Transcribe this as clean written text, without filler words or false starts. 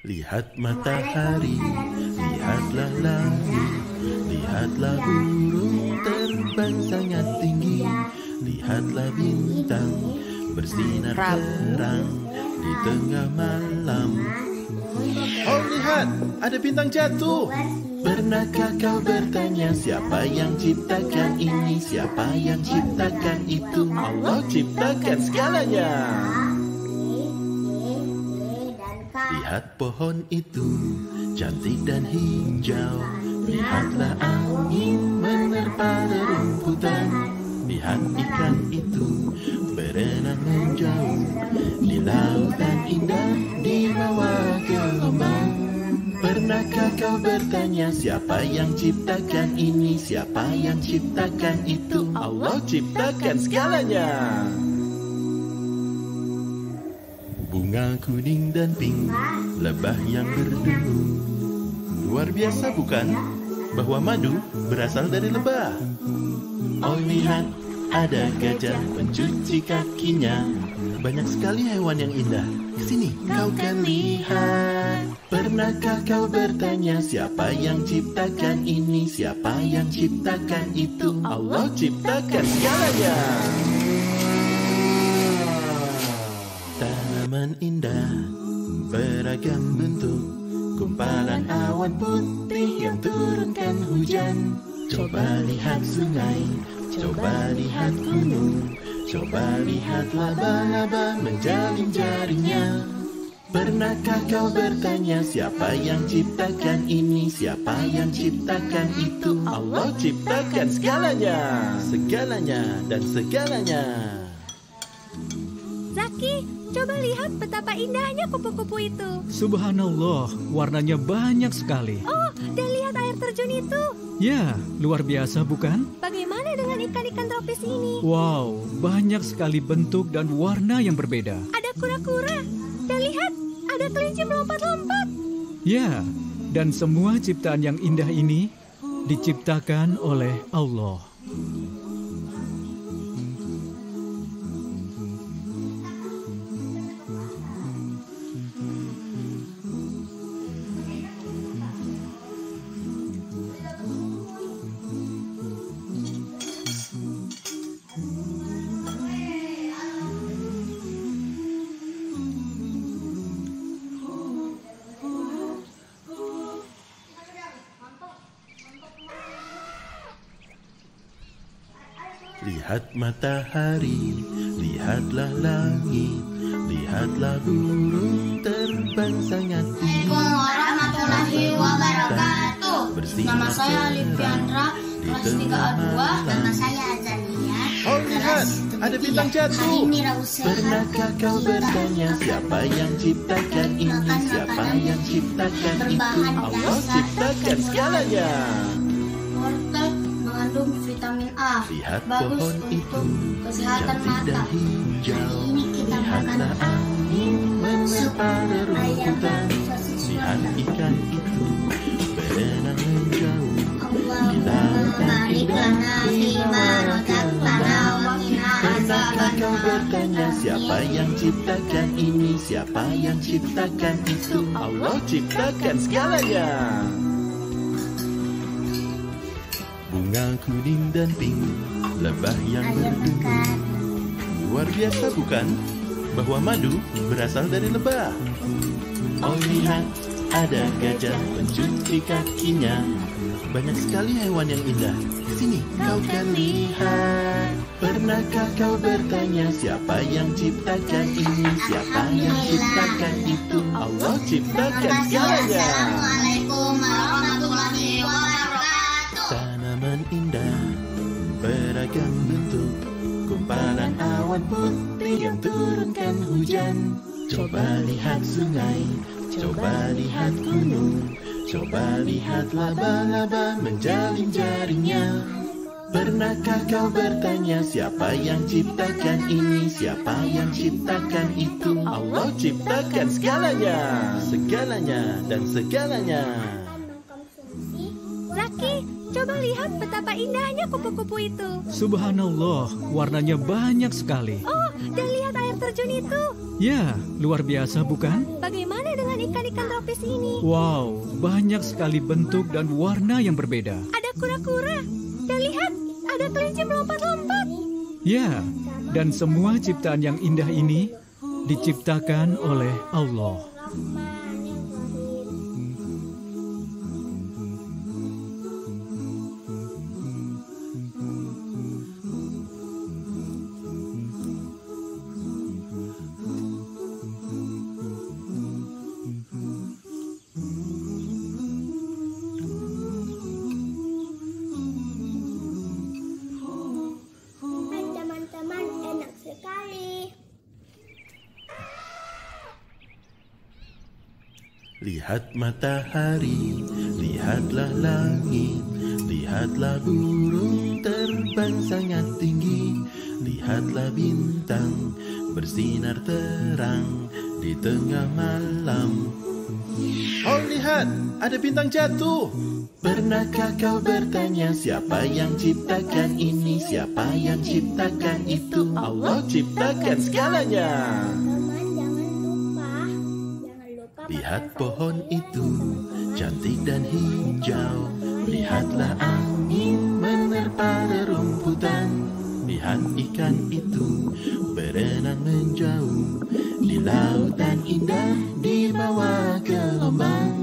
Lihat matahari, lihatlah langit, lihatlah burung terbang sangat tinggi, lihatlah bintang bersinar terang di tengah malam. Oh lihat, ada bintang jatuh. Pernahkah kau bertanya siapa yang ciptakan ini, siapa yang ciptakan itu? Allah ciptakan segalanya. Lihat pohon itu, cantik dan hijau. Lihatlah angin menerpa rerumputan. Lihat ikan itu berenang menjauh di lautan indah di bawah gelombang. Pernahkah kau bertanya siapa yang ciptakan ini, siapa yang ciptakan itu? Allah ciptakan segalanya. Bunga kuning dan pink, lebah yang berdungu. Luar biasa bukan? Bahwa madu berasal dari lebah. Oh lihat, ada gajah mencuci kakinya. Banyak sekali hewan yang indah. Kesini, kau kan lihat. Pernahkah kau bertanya siapa yang ciptakan ini, siapa yang ciptakan itu? Allah ciptakan segalanya. Tanaman indah, beragam bentuk, gumpalan awan putih yang turunkan hujan. Coba lihat sungai, coba lihat gunung, coba lihat laba-laba menjalin jaringnya. Pernahkah kau bertanya siapa yang ciptakan ini, siapa yang ciptakan itu? Allah ciptakan segalanya, segalanya dan segalanya. Zaki, coba lihat betapa indahnya kupu-kupu itu. Subhanallah, warnanya banyak sekali. Oh, dan lihat air terjun itu. Ya, luar biasa bukan? Bagaimana dengan ikan-ikan tropis ini? Wow, banyak sekali bentuk dan warna yang berbeda. Ada kura-kura. Dan lihat, ada kelinci melompat-lompat. Ya, dan semua ciptaan yang indah ini diciptakan oleh Allah. Lihat matahari, lihatlah langit, lihatlah burung terbang sangat tinggi. Assalamualaikum warahmatullahi wabarakatuh. Nama saya Alifiandra, kelas 3A2. Nama saya Azalia. Oh lihat, ada bintang jatuh. Pernahkah kau bertanya siapa yang ciptakan ini, siapa yang ciptakan itu? Allah ciptakan segalanya. Wortel mengandung vitamin A. Lihat Bagus pohon itu, untuk kesehatan cantik mata. dan hijau. Hari ini kita makan Lihatlah angin menerpa rerumputan. Lihat ikan itu berenang menjauh di lautan indah di bawah gelombang. Pernahkah kau bertanya siapa yang ciptakan ini, siapa yang ciptakan itu? Allah ciptakan segalanya. Bunga kuning dan pink, lebah yang berdungu. Luar biasa bukan? Bahwa madu berasal dari lebah. Oh lihat, ada gajah mencuci kakinya. Banyak sekali hewan yang indah. Sini, kau kan lihat. Pernahkah kau bertanya siapa yang ciptakan ini, siapa yang ciptakan itu? Allah ciptakan segalanya. Assalamualaikum warahmatullahi wabarakatuh. Tanaman indah, beragam bentuk, gumpalan awan putih yang turunkan hujan. Coba lihat sungai, coba lihat gunung, coba lihat laba-laba menjalin jaringnya. Pernahkah kau bertanya siapa yang ciptakan ini, siapa yang ciptakan itu? Allah ciptakan segalanya, segalanya dan segalanya. Zaki, coba lihat betapa indahnya kupu-kupu itu. Subhanallah, warnanya banyak sekali. Oh, dan lihat air terjun itu. Ya, luar biasa bukan? Bagaimana dengan ikan-ikan tropis ini. Wow, banyak sekali bentuk dan warna yang berbeda. Ada kura-kura. Dan lihat, ada kelinci melompat-lompat. Ya, dan semua ciptaan yang indah ini diciptakan oleh Allah. Teman-teman, enak sekali. Lihat matahari, lihatlah langit, lihatlah burung terbang sangat tinggi, lihatlah bintang bersinar terang di tengah malam. Oh lihat, ada bintang jatuh. Pernahkah kau bertanya siapa yang ciptakan ini, siapa yang ciptakan itu? Allah ciptakan segalanya. Teman, jangan lupa Lihat pohon itu, cantik dan hijau. Lihatlah angin menerpa rerumputan. Lihat ikan itu berenang menjauh di lautan indah di bawah gelombang.